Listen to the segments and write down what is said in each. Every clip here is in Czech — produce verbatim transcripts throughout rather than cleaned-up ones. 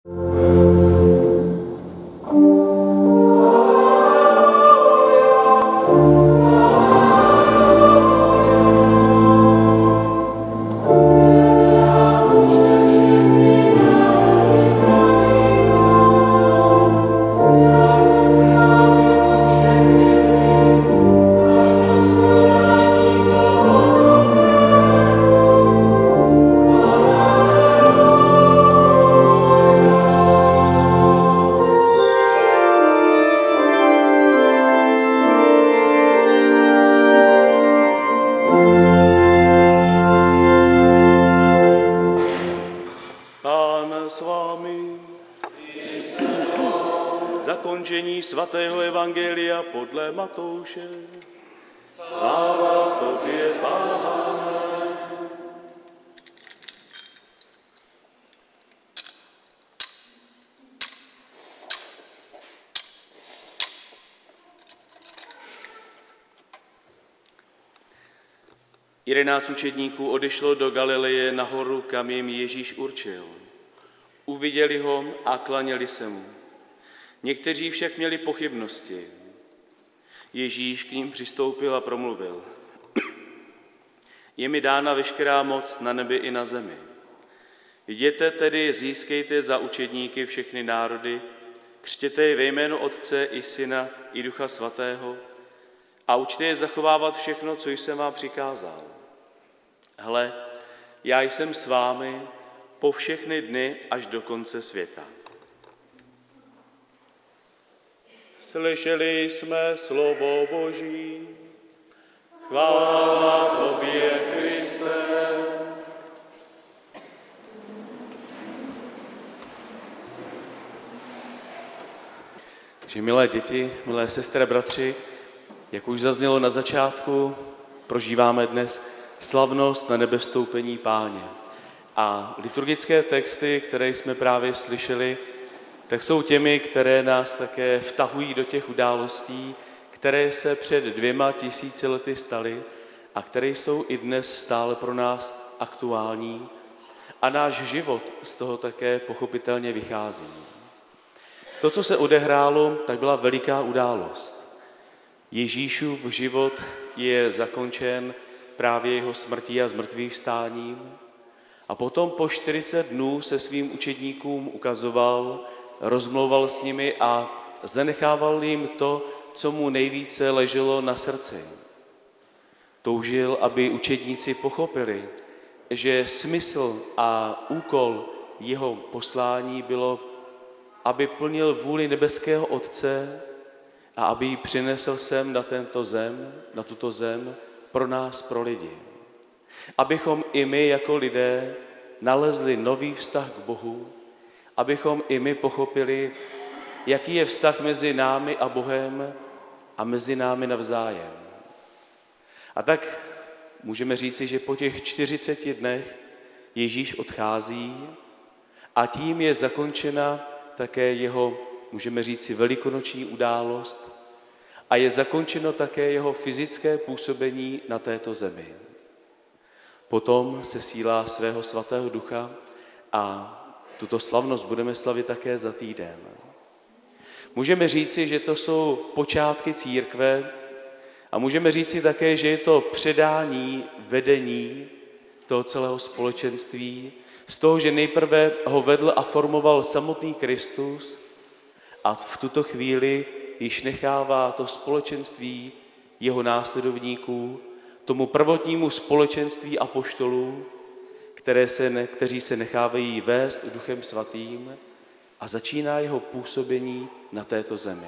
Zakončení svatého evangelia podle Matouše. Sláva tobě, Pane. Jedenáct učedníků odešlo do Galileje nahoru, kam jim Ježíš určil. Uviděli ho a klaněli se mu. Někteří však měli pochybnosti. Ježíš k ním přistoupil a promluvil. Je mi dána veškerá moc na nebi i na zemi. Jděte tedy, získejte za učedníky všechny národy, křtěte je ve jménu Otce i Syna i Ducha Svatého a učte je zachovávat všechno, co jsem vám přikázal. Hle, já jsem s vámi po všechny dny až do konce světa. Slyšeli jsme slovo Boží. Chvála tobě, Kriste. Takže milé děti, milé sestry a bratři, jak už zaznělo na začátku, prožíváme dnes slavnost na nebe vstoupení Páně. A liturgické texty, které jsme právě slyšeli, tak jsou těmi, které nás také vtahují do těch událostí, které se před dvěma tisíci lety staly a které jsou i dnes stále pro nás aktuální a náš život z toho také pochopitelně vychází. To, co se odehrálo, tak byla veliká událost. Ježíšův život je zakončen právě jeho smrtí a zmrtvých vstáním a potom po čtyřicet dnů se svým učedníkům ukazoval, rozmlouval s nimi a zanechával jim to, co mu nejvíce leželo na srdci. Toužil, aby učedníci pochopili, že smysl a úkol jeho poslání bylo, aby plnil vůli nebeského Otce a aby ji přinesl sem na tento zem, na tuto zem pro nás, pro lidi. Abychom i my jako lidé nalezli nový vztah k Bohu, abychom i my pochopili, jaký je vztah mezi námi a Bohem a mezi námi navzájem. A tak můžeme říci, že po těch čtyřiceti dnech Ježíš odchází a tím je zakončena také jeho, můžeme říci, velikonoční událost a je zakončeno také jeho fyzické působení na této zemi. Potom se sílá svého svatého ducha a tuto slavnost budeme slavit také za týden. Můžeme říci, že to jsou počátky církve a můžeme říci také, že je to předání vedení toho celého společenství z toho, že nejprve ho vedl a formoval samotný Kristus a v tuto chvíli již nechává to společenství jeho následovníků, tomu prvotnímu společenství apoštolů, které se ne, kteří se nechávají vést Duchem Svatým a začíná jeho působení na této zemi.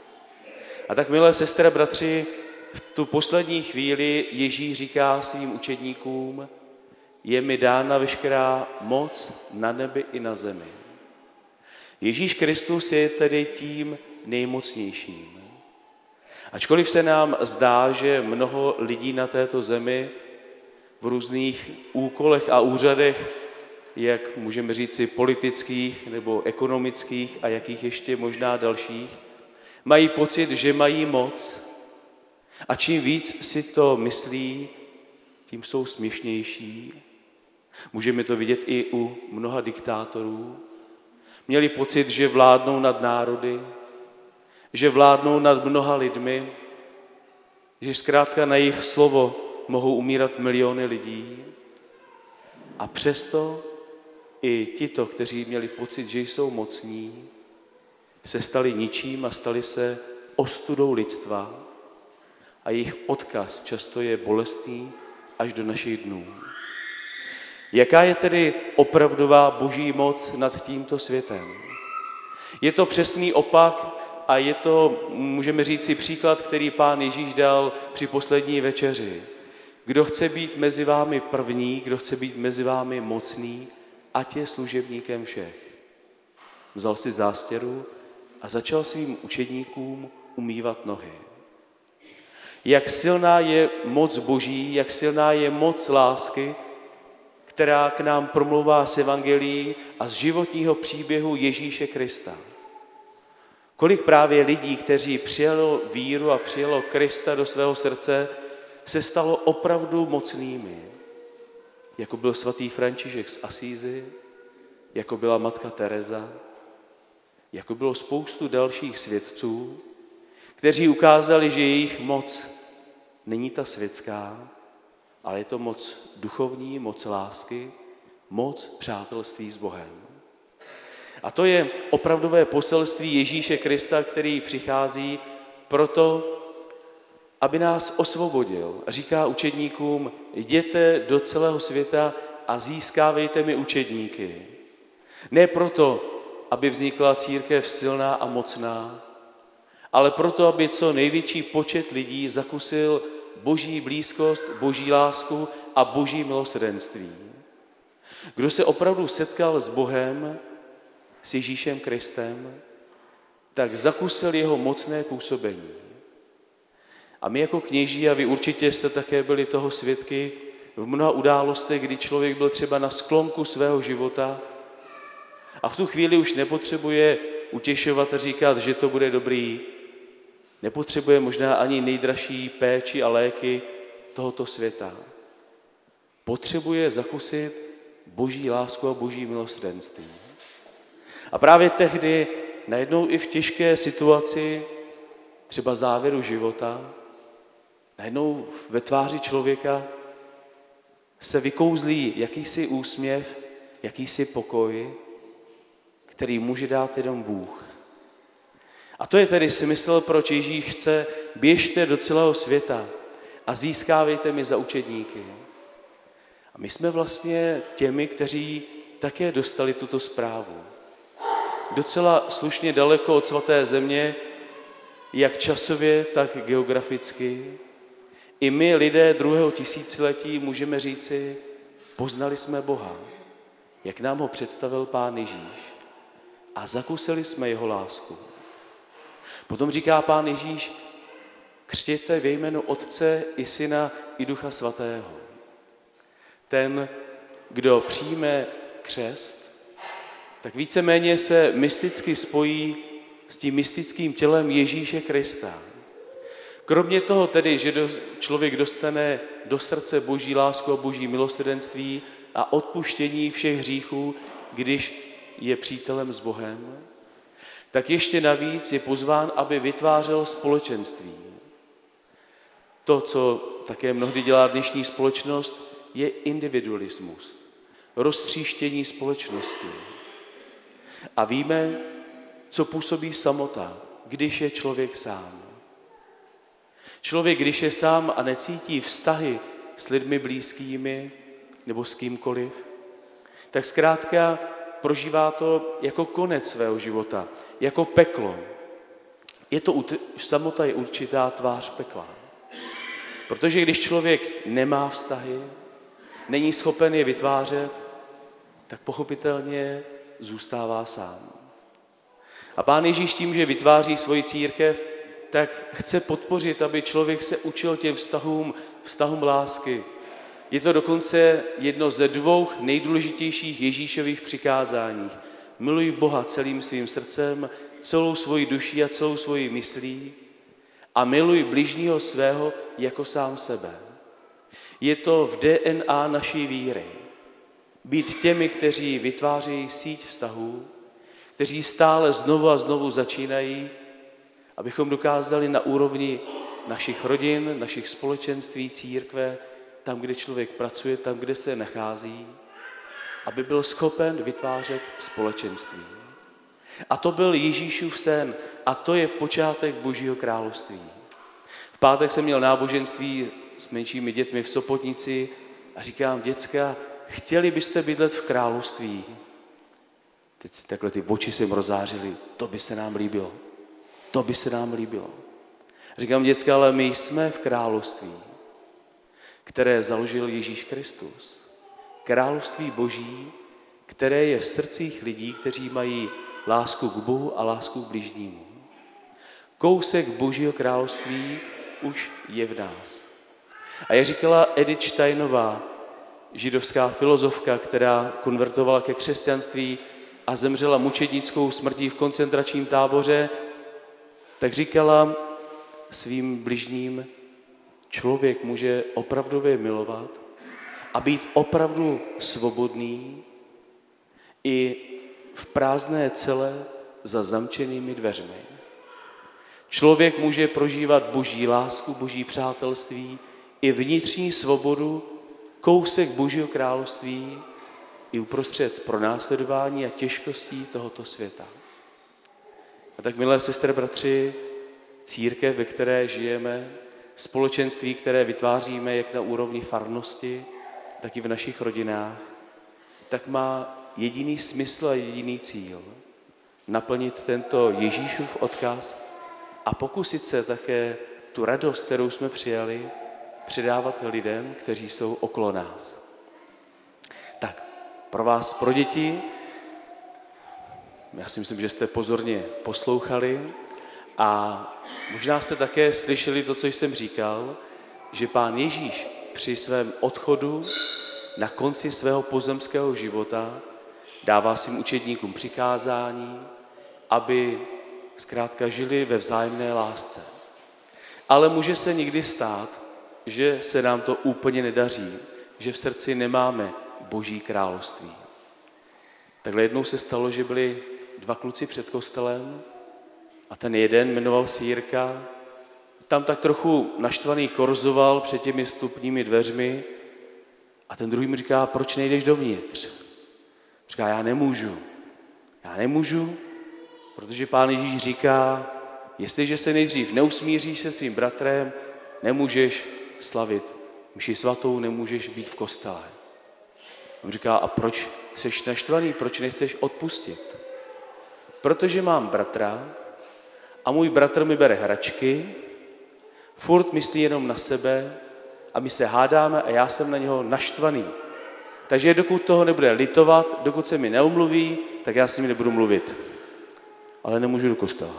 A tak, milé sestry a bratři, v tu poslední chvíli Ježíš říká svým učedníkům, je mi dána veškerá moc na nebi i na zemi. Ježíš Kristus je tedy tím nejmocnějším. Ačkoliv se nám zdá, že mnoho lidí na této zemi v různých úkolech a úřadech, jak můžeme říci politických nebo ekonomických a jakých ještě možná dalších, mají pocit, že mají moc a čím víc si to myslí, tím jsou směšnější. Můžeme to vidět i u mnoha diktátorů. Měli pocit, že vládnou nad národy, že vládnou nad mnoha lidmi, že zkrátka na jejich slovo mohou umírat miliony lidí. A přesto i tito, kteří měli pocit, že jsou mocní, se stali ničím a stali se ostudou lidstva a jejich odkaz často je bolestný až do našich dnů. Jaká je tedy opravdová boží moc nad tímto světem? Je to přesný opak a je to, můžeme říci, příklad, který Pán Ježíš dal při poslední večeři. Kdo chce být mezi vámi první, kdo chce být mezi vámi mocný, ať je služebníkem všech. Vzal si zástěru a začal svým učedníkům umývat nohy. Jak silná je moc Boží, jak silná je moc lásky, která k nám promlouvá z evangelií a z životního příběhu Ježíše Krista. Kolik právě lidí, kteří přijalo víru a přijalo Krista do svého srdce, se stalo opravdu mocnými, jako byl svatý František z Asízy, jako byla matka Teresa, jako bylo spoustu dalších svědců, kteří ukázali, že jejich moc není ta světská, ale je to moc duchovní, moc lásky, moc přátelství s Bohem. A to je opravdové poselství Ježíše Krista, který přichází proto, aby nás osvobodil. Říká učedníkům, jděte do celého světa a získávejte mi učedníky. Ne proto, aby vznikla církev silná a mocná, ale proto, aby co největší počet lidí zakusil boží blízkost, boží lásku a boží milosrdenství. Kdo se opravdu setkal s Bohem, s Ježíšem Kristem, tak zakusil jeho mocné působení. A my jako kněží, a vy určitě jste také byli toho svědky, v mnoha událostech, kdy člověk byl třeba na sklonku svého života a v tu chvíli už nepotřebuje utěšovat a říkat, že to bude dobrý, nepotřebuje možná ani nejdražší péči a léky tohoto světa. Potřebuje zakusit boží lásku a boží milosrdenství. A právě tehdy, najednou i v těžké situaci, třeba závěru života, najednou ve tváři člověka se vykouzlí jakýsi úsměv, jakýsi pokoj, který může dát jenom Bůh. A to je tedy smysl, proč Ježíš chce, běžte do celého světa a získávejte mi za učedníky. A my jsme vlastně těmi, kteří také dostali tuto zprávu. Docela slušně daleko od svaté země, jak časově, tak geograficky. I my, lidé druhého tisíciletí, můžeme říci, poznali jsme Boha, jak nám ho představil Pán Ježíš a zakusili jsme jeho lásku. Potom říká Pán Ježíš, křtěte ve jménu Otce i Syna i Ducha Svatého. Ten, kdo přijme křest, tak víceméně se mysticky spojí s tím mystickým tělem Ježíše Krista. Kromě toho tedy, že člověk dostane do srdce boží lásku a boží milosrdenství a odpuštění všech hříchů, když je přítelem s Bohem, tak ještě navíc je pozván, aby vytvářel společenství. To, co také mnohdy dělá dnešní společnost, je individualismus, roztříštění společnosti. A víme, co působí samota, když je člověk sám. Člověk, když je sám a necítí vztahy s lidmi blízkými nebo s kýmkoliv, tak zkrátka prožívá to jako konec svého života, jako peklo. Je to, samota je určitá tvář pekla. Protože když člověk nemá vztahy, není schopen je vytvářet, tak pochopitelně zůstává sám. A Pán Ježíš tím, že vytváří svoji církev, tak chce podpořit, aby člověk se učil těm vztahům, vztahům lásky. Je to dokonce jedno ze dvou nejdůležitějších Ježíšových přikázání. Miluj Boha celým svým srdcem, celou svoji duší a celou svoji myslí a miluj bližního svého jako sám sebe. Je to v D N A naší víry. Být těmi, kteří vytvářejí síť vztahů, kteří stále znovu a znovu začínají, abychom dokázali na úrovni našich rodin, našich společenství, církve, tam, kde člověk pracuje, tam, kde se nachází, aby byl schopen vytvářet společenství. A to byl Ježíšův sen a to je počátek Božího království. V pátek jsem měl náboženství s menšími dětmi v Sopotnici a říkám, děcka, chtěli byste bydlet v království? Teď si takhle ty oči se jim rozářily, to by se nám líbilo, to by se nám líbilo. Říkám, děcka, ale my jsme v království, které založil Ježíš Kristus. Království Boží, které je v srdcích lidí, kteří mají lásku k Bohu a lásku k bližnímu. Kousek Božího království už je v nás. A jak říkala Edith Steinová, židovská filozofka, která konvertovala ke křesťanství a zemřela mučednickou smrtí v koncentračním táboře, tak říkala svým bližním, člověk může opravdově milovat a být opravdu svobodný i v prázdné cele za zamčenými dveřmi. Člověk může prožívat Boží lásku, Boží přátelství i vnitřní svobodu, kousek Božího království i uprostřed pronásledování a těžkostí tohoto světa. A tak, milé sestry, bratři, církev, ve které žijeme, společenství, které vytváříme jak na úrovni farnosti, tak i v našich rodinách, tak má jediný smysl a jediný cíl naplnit tento Ježíšův odkaz a pokusit se také tu radost, kterou jsme přijali, předávat lidem, kteří jsou okolo nás. Tak, pro vás, pro děti, já si myslím, že jste pozorně poslouchali a možná jste také slyšeli to, co jsem říkal, že Pán Ježíš při svém odchodu na konci svého pozemského života dává svým učedníkům přikázání, aby zkrátka žili ve vzájemné lásce. Ale může se někdy stát, že se nám to úplně nedaří, že v srdci nemáme Boží království. Takhle jednou se stalo, že byli dva kluci před kostelem a ten jeden jmenoval se Jirka, tam tak trochu naštvaný korzoval před těmi vstupními dveřmi a ten druhý mu říká, proč nejdeš dovnitř? Říká, já nemůžu. Já nemůžu, protože Pán Ježíš říká, jestliže se nejdřív neusmíříš se svým bratrem, nemůžeš slavit mši svatou, nemůžeš být v kostele. On říká, a proč jsi naštvaný, proč nechceš odpustit? Protože mám bratra a můj bratr mi bere hračky, furt myslí jenom na sebe a my se hádáme a já jsem na něho naštvaný. Takže dokud toho nebude litovat, dokud se mi neumluví, tak já s ním nebudu mluvit. Ale nemůžu do kostela.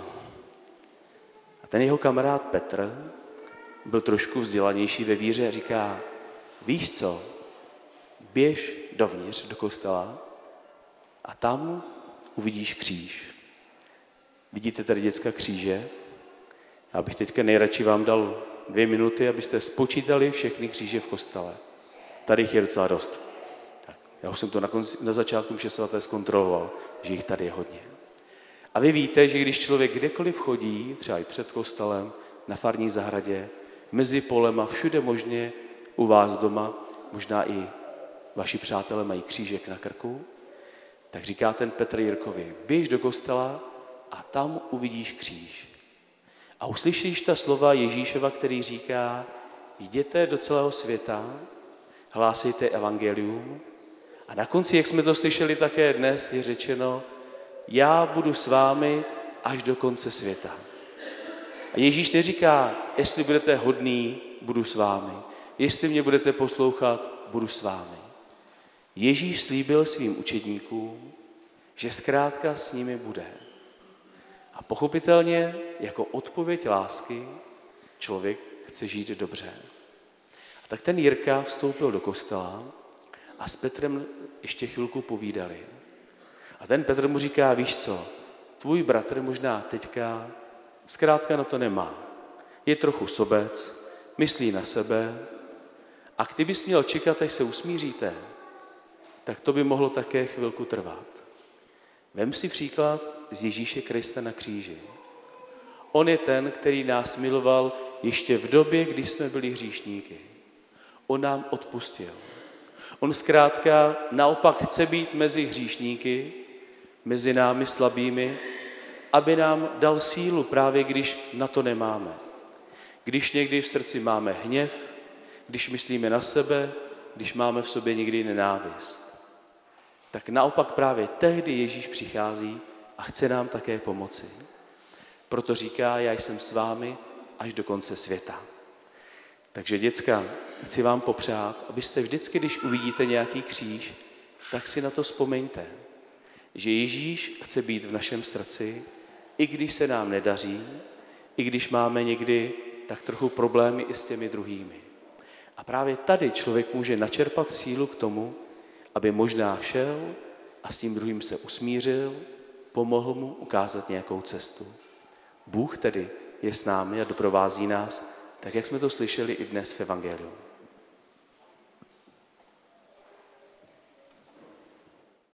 A ten jeho kamarád Petr byl trošku vzdělanější ve víře a říká, víš co, běž dovnitř do kostela a tam uvidíš kříž. Vidíte tady děcka kříže? Já bych teďka nejradši vám dal dvě minuty, abyste spočítali všechny kříže v kostele. Tady jich je docela dost. Tak, já už jsem to na, konci, na začátku mše svaté zkontroloval, že jich tady je hodně. A vy víte, že když člověk kdekoliv chodí, třeba i před kostelem, na farní zahradě, mezi polema, všude možně, u vás doma, možná i vaši přátelé mají křížek na krku, tak říká ten Petr Jirkovi, běž do kostela a tam uvidíš kříž. A uslyšíš ta slova Ježíšova, který říká, jděte do celého světa, hlásejte evangelium a na konci, jak jsme to slyšeli také dnes, je řečeno, já budu s vámi až do konce světa. A Ježíš neříká, jestli budete hodný, budu s vámi. Jestli mě budete poslouchat, budu s vámi. Ježíš slíbil svým učedníkům, že zkrátka s nimi bude. A pochopitelně jako odpověď lásky člověk chce žít dobře. A tak ten Jirka vstoupil do kostela a s Petrem ještě chvilku povídali. A ten Petr mu říká, víš co, tvůj bratr možná teďka zkrátka na to nemá. Je trochu sobec, myslí na sebe a kdybys měl čekat, až se usmíříte, tak to by mohlo také chvilku trvat. Vem si příklad z Ježíše Krista na kříži. On je ten, který nás miloval ještě v době, kdy jsme byli hříšníky. On nám odpustil. On zkrátka naopak chce být mezi hříšníky, mezi námi slabými, aby nám dal sílu právě, když na to nemáme. Když někdy v srdci máme hněv, když myslíme na sebe, když máme v sobě někdy nenávist. Tak naopak právě tehdy Ježíš přichází a chce nám také pomoci. Proto říká, já jsem s vámi až do konce světa. Takže děcka, chci vám popřát, abyste vždycky, když uvidíte nějaký kříž, tak si na to vzpomeňte, že Ježíš chce být v našem srdci, i když se nám nedaří, i když máme někdy tak trochu problémy i s těmi druhými. A právě tady člověk může načerpat sílu k tomu, aby možná šel a s tím druhým se usmířil, pomohl mu ukázat nějakou cestu. Bůh tedy je s námi a doprovází nás, tak jak jsme to slyšeli i dnes v evangeliu.